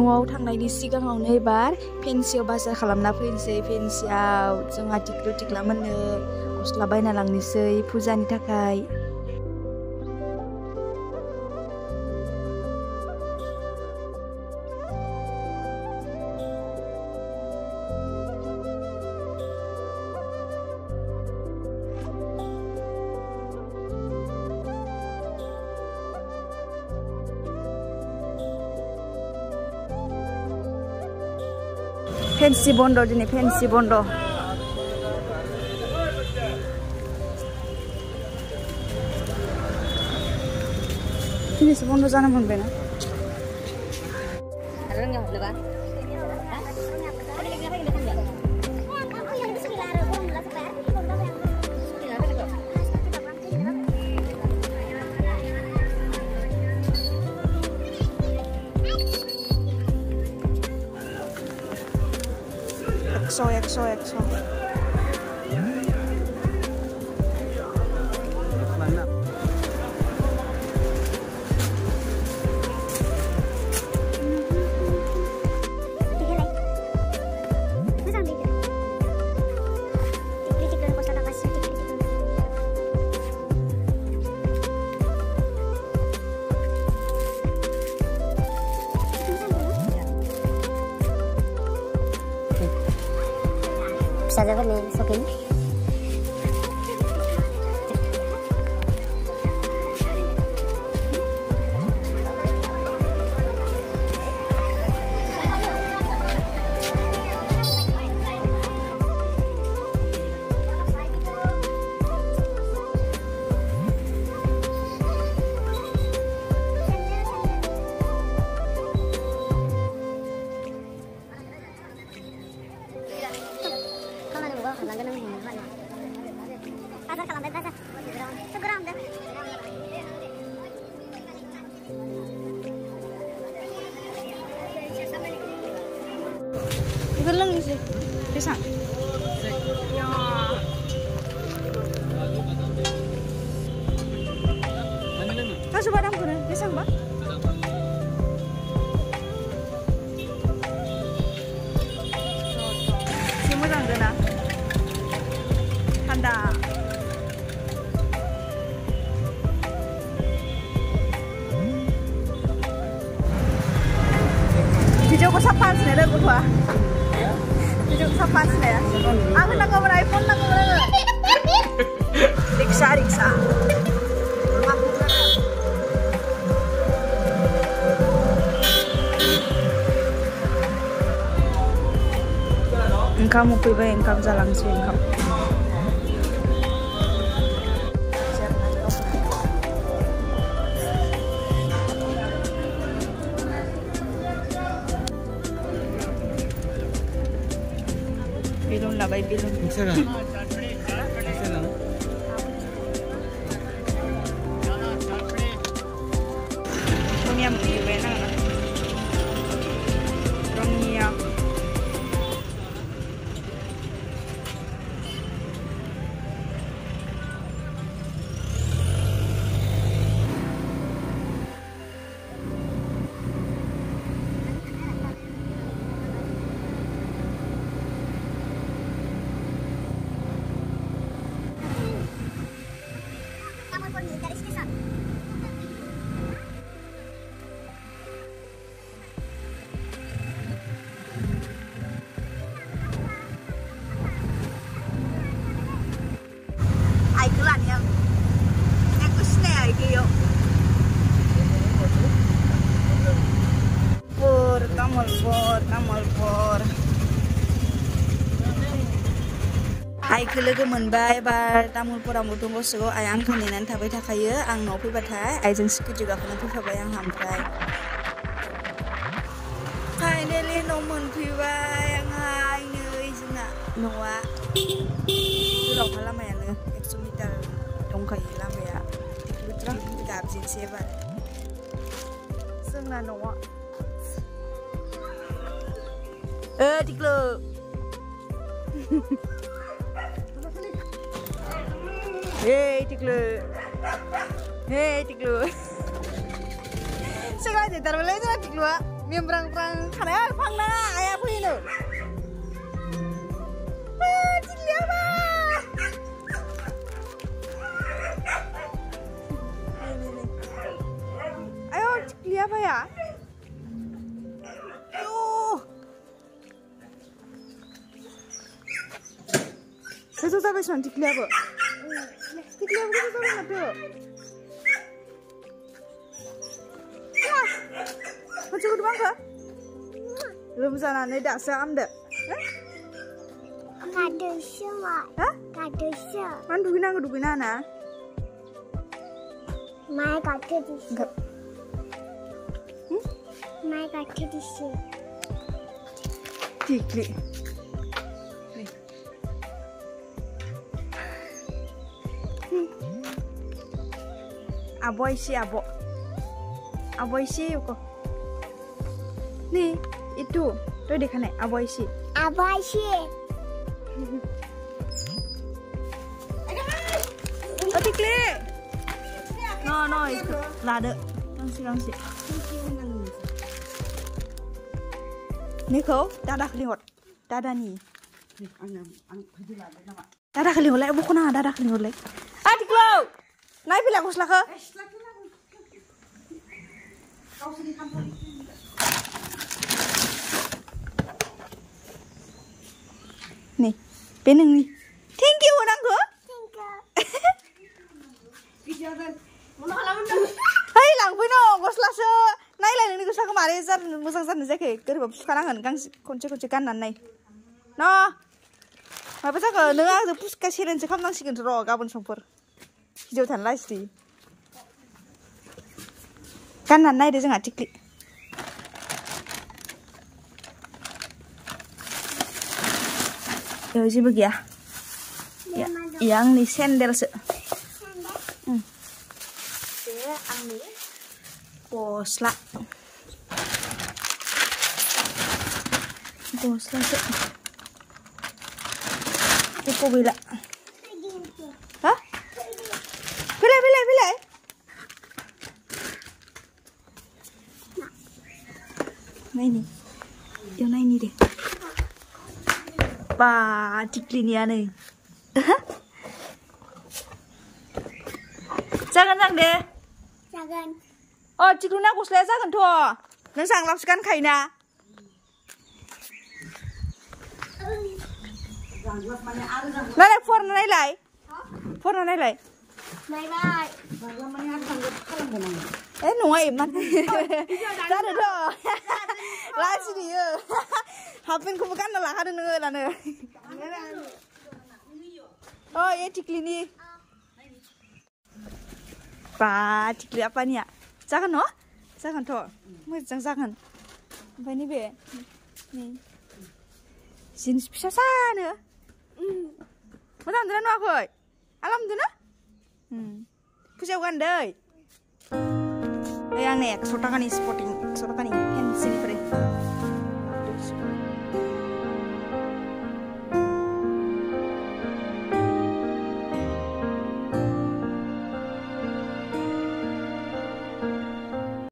न'आव थांनायनि सिगाङावनो एबार फेन्सियाव बाजार खालामना फैनोसै। फेन्सियाव जोंहा टिक्लु टिक्ला मोननो गस्ला बायना लांनोसै फुजानि थाखाय। फेन्सि बन्द दिनै फेन्सि बन्द। दिनैसो बन्द जानो मोनबायना। EXO. Fisazabarnya sokin. 이거 렁이지 대상. 가서 바람 그래 대상 봐. 지무장 되나? 한다. Videoku sapaan sih ada gua. Videoku sapaan sih ya. Aku nak ngomong iPhone nak ngomong. Riksa. Engkau mau pilih engkau jalan sih engkau. Bilong labay bilong. Romia mo iwe na. Romia. Tamolpor. Aइखौ लोगो मोनबाय एबार तामुलपुराव मोथंग सोगौ आइ आंखौ नेनानै थाबाय थाखायो आं न'आव फैबाथाय आइजों स्कुटि गाखोना फैफाबाय आं ओमफ्राय फाइनालि न' मोनफैबाय आंहा नै जोंना न'आ गोलावखा लामायानो 100 मिटार दंखायो लामाया बोथोरा गाबजेनसै एबार जोंना न'आ Tiklu. Hey Tiklu. Hey Tiklu. Sekarang jadi taruh lagi tu Tiklu. membrang-brang karena pangna ayah punya cikli apa ayo cikli apa ya itu sampai sana cikli apa itu sampai mana tuh macam udah bangka belum sana nih dah sam deh kado semua kado semua man dugin na mai kado di sini mai kado di sini cikli aboy sih aboy sih kok nih itu tuh deh kan aboy sih apa sih oh cikli no itu lada langsung nih kau dadah kelihot dadah nih dadah kelihot lek bukan dadah kelihot lek adik lo naik pilih aku selaka nih peneng nih thank you nanggo hai lang pino gosla se nai lai ni gosla kemari jar musang jar nijake gerbab sukanangan gangsi konce gaननान नाय no माबा जाखो नों आंजों पुसका चेलेन्ज खालामनांसिगोन र' गाबोन समफोर भिडिअ थानो लाजिदि गाननानै नायदो जोंहा टिक्लि जेबो गैया iya आंनि सेन्देलसो बे आंनि गस्ला गस्लासो जेबो गैला ha बिलाय नायनि इयाव नायनि दे बा टिक्लिनियानो जागोन दे जागोन टिक्लुना गस्लाया जागोनथ' नों सांलाबसो गानखायोना नायलाय फरायना नायलाय नायबाय नङा एमान जादोंथ' लाजियो हाफपेन्टखौबो गानना लाखादों नोङो दानो ए टिक्लिनि बा टिक्लि आपानिया जागोन न' जागोनथ' मोजां जागोन ओमफ्राय नैबे जिन्स फिसा सानो मोजां मोनदोंना नुवाखै आराम मोनदोंना फुजायाव गानदै आंनो 100 थाखानि स्पटिं 100 थाखानि